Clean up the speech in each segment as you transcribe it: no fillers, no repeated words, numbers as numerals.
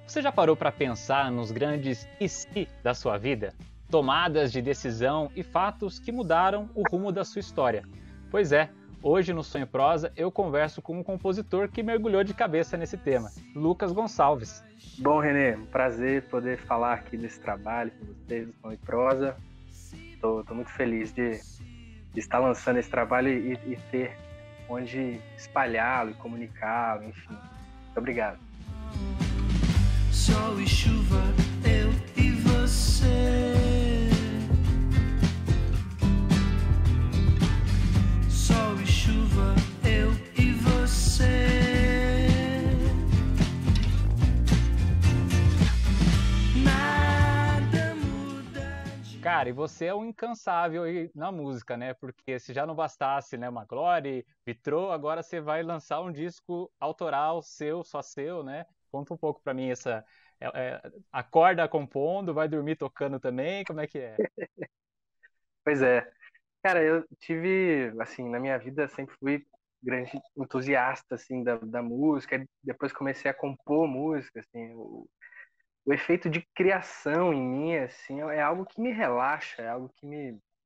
Você já parou para pensar nos grandes "e se" da sua vida? Tomadas de decisão e fatos que mudaram o rumo da sua história. Pois é, hoje no Sonho Prosa eu converso com um compositor que mergulhou de cabeça nesse tema, Lucas Gonçalves. Bom, Renê, um prazer poder falar aqui desse trabalho com vocês, do Som e Prosa. Estou muito feliz de estar lançando esse trabalho e ter onde espalhá-lo e comunicá-lo, enfim. Muito obrigado. Sol e chuva, eu e você. Sol e chuva, eu e você. Nada muda de... Cara, e você é um incansável aí na música, né? Porque se já não bastasse, né, uma Glória, Vitrô, agora você vai lançar um disco autoral seu, só seu, né? Conta um pouco pra mim acorda compondo, vai dormir tocando também, como é que é? Pois é. Cara, eu tive, assim, na minha vida sempre fui grande entusiasta, assim, da música. Depois comecei a compor música, assim. O efeito de criação em mim, assim, é algo que me relaxa, é algo que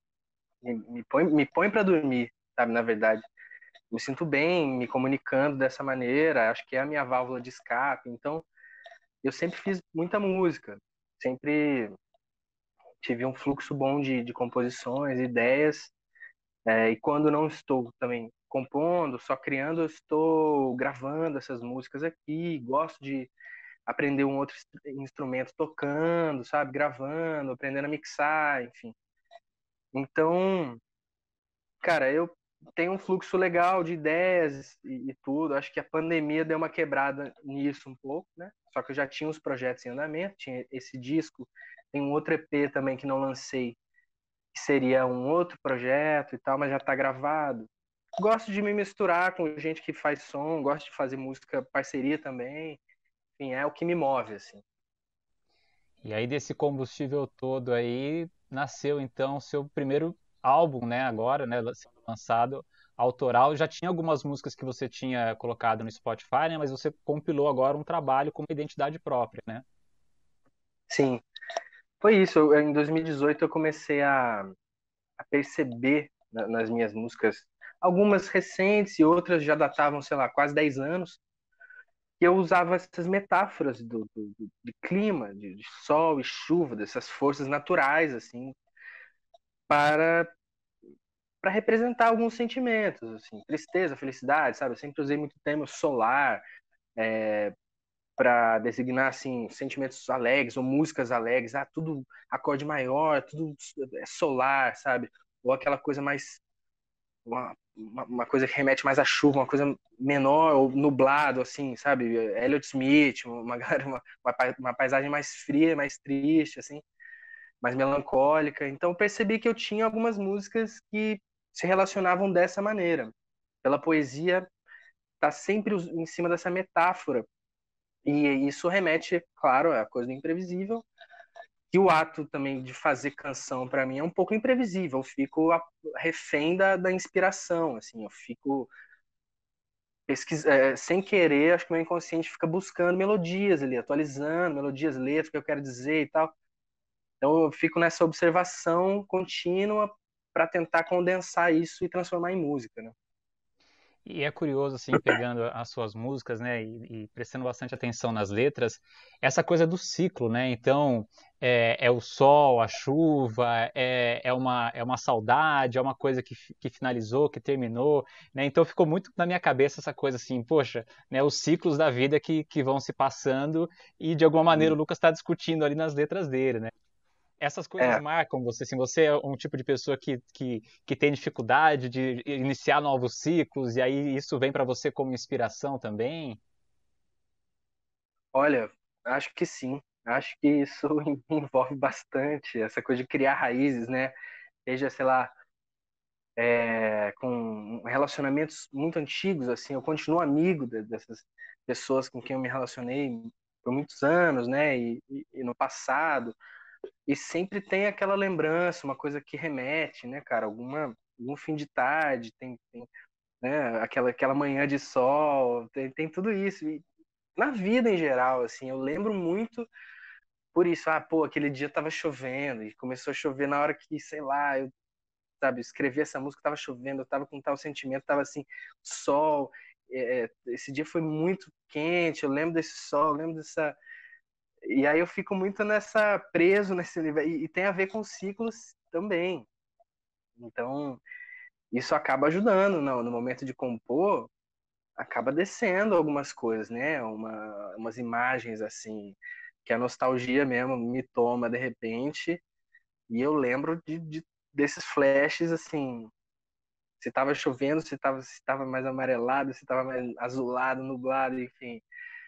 me põe para dormir, sabe, na verdade. Me sinto bem me comunicando dessa maneira, acho que é a minha válvula de escape. Então, eu sempre fiz muita música, sempre tive um fluxo bom de composições, ideias, e quando não estou também compondo, só criando, eu estou gravando essas músicas aqui, gosto de aprender um outro instrumento tocando, sabe, gravando, aprendendo a mixar, enfim. Então, cara, eu tenho um fluxo legal de ideias e tudo. Acho que a pandemia deu uma quebrada nisso um pouco, né? Só que eu já tinha os projetos em andamento, tinha esse disco, tem um outro EP também que não lancei, que seria um outro projeto e tal, mas já tá gravado. Gosto de me misturar com gente que faz som, gosto de fazer música parceria também. Enfim, é o que me move, assim. E aí desse combustível todo aí nasceu então o seu primeiro álbum, né, agora, né, sendo lançado autoral. Já tinha algumas músicas que você tinha colocado no Spotify, né, mas você compilou agora um trabalho com uma identidade própria, né? Sim, foi isso. Em 2018 eu comecei a perceber nas minhas músicas, algumas recentes e outras já datavam, sei lá, quase 10 anos, que eu usava essas metáforas de clima, de sol e chuva, dessas forças naturais, assim, para para representar alguns sentimentos, assim, tristeza, felicidade, sabe? Eu sempre usei muito termo solar, para designar assim sentimentos alegres ou músicas alegres, tudo acorde maior, tudo é solar, sabe? Ou aquela coisa mais uma coisa que remete mais à chuva, uma coisa menor ou nublado, assim, sabe? Elliott Smith, uma paisagem mais fria, mais triste, assim, mais melancólica. Então percebi que eu tinha algumas músicas que se relacionavam dessa maneira. Pela poesia tá sempre em cima dessa metáfora. E isso remete, claro, à coisa do imprevisível. E o ato também de fazer canção para mim é um pouco imprevisível. Eu fico refém da inspiração, assim. Eu fico sem querer, acho que o meu inconsciente fica buscando melodias ali, atualizando melodias, letras, o que eu quero dizer e tal. Então eu fico nessa observação contínua para tentar condensar isso e transformar em música, né? E é curioso, assim, pegando as suas músicas, né, e prestando bastante atenção nas letras, essa coisa do ciclo, né? Então, é o sol, a chuva, é uma saudade, é uma coisa que finalizou, que terminou, né? Então ficou muito na minha cabeça essa coisa assim, poxa, né, os ciclos da vida que vão se passando e de alguma maneira o Lucas está discutindo ali nas letras dele, né? Essas coisas É, marcam você, assim, você é um tipo de pessoa que tem dificuldade de iniciar novos ciclos, e aí isso vem para você como inspiração também? olha, acho que sim. Acho que isso envolve bastante essa coisa de criar raízes, né? Seja, sei lá, com relacionamentos muito antigos, assim, eu continuo amigo dessas pessoas com quem eu me relacionei por muitos anos, né, e no passado, e sempre tem aquela lembrança, uma coisa que remete, né, cara, algum fim de tarde, tem né, aquela manhã de sol, tem tudo isso, e na vida em geral, assim, eu lembro muito por isso, pô, aquele dia tava chovendo e começou a chover na hora que, sei lá, eu, sabe, escrevi essa música, tava chovendo, eu tava com tal sentimento, tava assim, sol, esse dia foi muito quente, eu lembro desse sol, eu lembro dessa... E aí eu fico muito nessa, preso nesse universo, e tem a ver com ciclos também. Então, isso acaba ajudando no momento de compor, acaba descendo algumas coisas, né? Umas imagens assim, que a nostalgia mesmo me toma de repente, e eu lembro desses flashes assim, se estava chovendo, se tava mais amarelado, se estava mais azulado, nublado, enfim.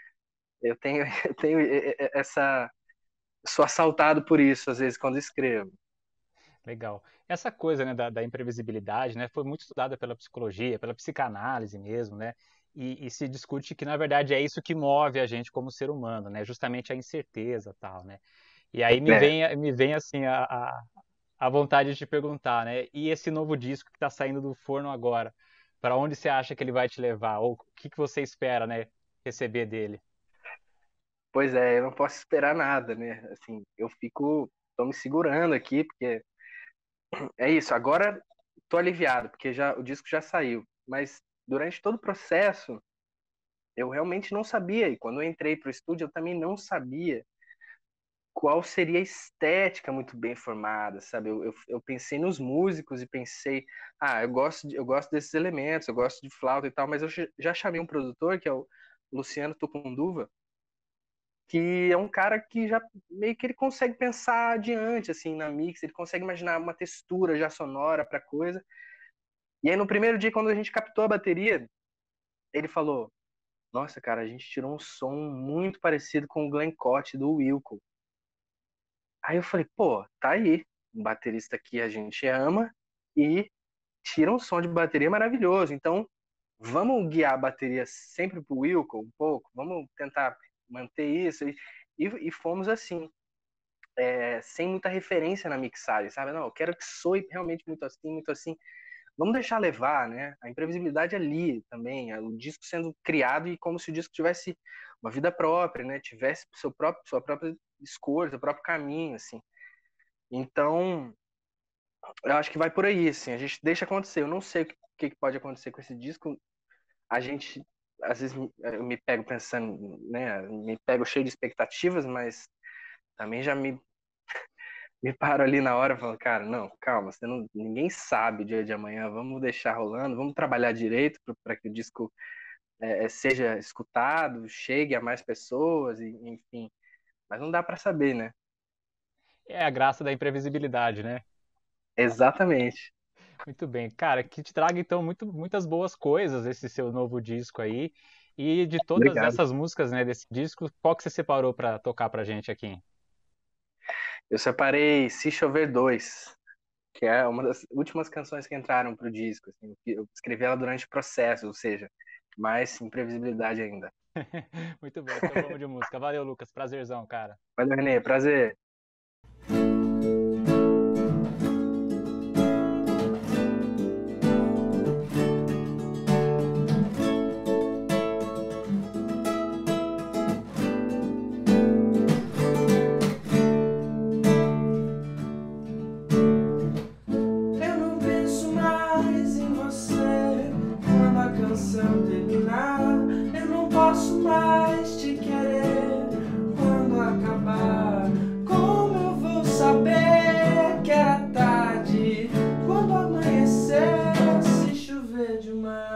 Eu tenho essa, sou assaltado por isso às vezes quando escrevo. Legal. Essa coisa, né, da imprevisibilidade, né, foi muito estudada pela psicologia, pela psicanálise mesmo, né, e se discute que, na verdade, é isso que move a gente como ser humano, né, justamente a incerteza tal, né. E aí É. me vem assim, a vontade de te perguntar, né, e esse novo disco que está saindo do forno agora, para onde você acha que ele vai te levar? Ou o que você espera, né, receber dele? Pois é, eu não posso esperar nada, né? Assim, tô me segurando aqui, porque é isso. Agora tô aliviado, porque o disco já saiu. Mas durante todo o processo, eu realmente não sabia. E quando eu entrei pro estúdio, eu também não sabia qual seria a estética muito bem formada, sabe? Eu pensei nos músicos e pensei, eu gosto desses elementos, eu gosto de flauta e tal, mas eu já chamei um produtor, que é o Luciano Tucunduva, que é um cara que já meio que ele consegue pensar adiante assim na mix, ele consegue imaginar uma textura já sonora para coisa. E aí no primeiro dia quando a gente captou a bateria, ele falou: "Nossa, cara, a gente tirou um som muito parecido com o Glenn Scott do Wilco". Aí eu falei: "Pô, tá aí, um baterista que a gente ama e tira um som de bateria maravilhoso. Então, vamos guiar a bateria sempre pro Wilco um pouco, vamos tentar manter isso". E fomos assim, sem muita referência na mixagem, sabe? Não, eu quero que soe realmente muito assim, muito assim. Vamos deixar levar, né? A imprevisibilidade ali também, o disco sendo criado e como se o disco tivesse uma vida própria, né? Tivesse sua própria escolha, seu próprio caminho, assim. Então, eu acho que vai por aí, assim. A gente deixa acontecer. Eu não sei o que pode acontecer com esse disco. A gente, às vezes, eu me pego pensando, né? Me pego cheio de expectativas, mas também já me paro ali na hora e falo, cara, não, calma, ninguém sabe o dia de amanhã, vamos deixar rolando, vamos trabalhar direito para que o disco seja escutado, chegue a mais pessoas, enfim. Mas não dá para saber, né? É a graça da imprevisibilidade, né? Exatamente. Muito bem. Cara, que te traga então muitas boas coisas esse seu novo disco aí. E de todas Obrigado. essas músicas, né, desse disco, qual que você separou para tocar pra gente aqui? Eu separei Se Chover 2, que é uma das últimas canções que entraram pro disco. Assim, eu escrevi ela durante o processo, ou seja, mais imprevisibilidade ainda. Muito bem, então vamos de música. Valeu, Lucas. Prazerzão, cara. Valeu, Renê, prazer. Eu não penso mais em você quando a canção terminar. Eu não posso mais te querer quando acabar. Como eu vou saber que era tarde quando amanhecer se chover demais?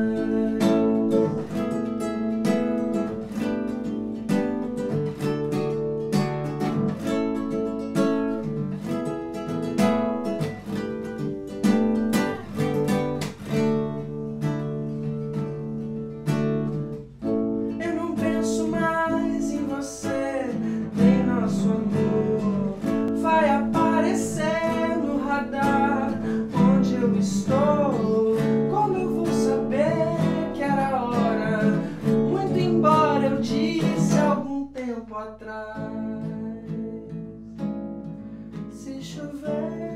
Eu não penso mais em você, nem nosso amor vai aparecer no radar onde eu estou. Como eu vou saber que era a hora? Muito embora eu disse algum tempo atrás. Se chover,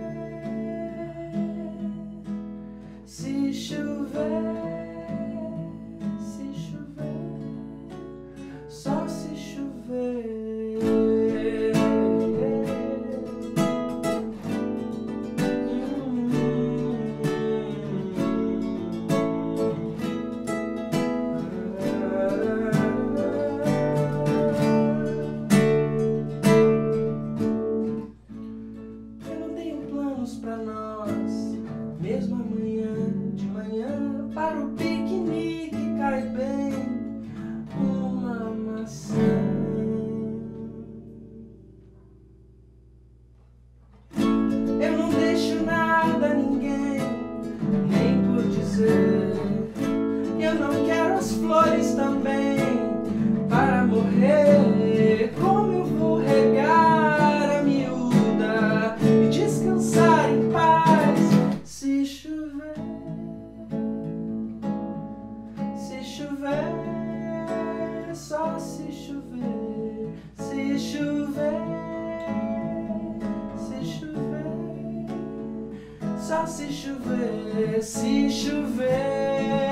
se chover, se chover, só se chover. Eu não tenho planos pra nós, mesmo amanhã de manhã, para o piquenique cai bem uma maçã. Eu não deixo nada a ninguém, nem por dizer. Eu não quero as flores também para morrer. Como eu vou regar a miúda e descansar em paz se chover? Se chover, só se chover. Se chover, se chover, só se chover. Se chover.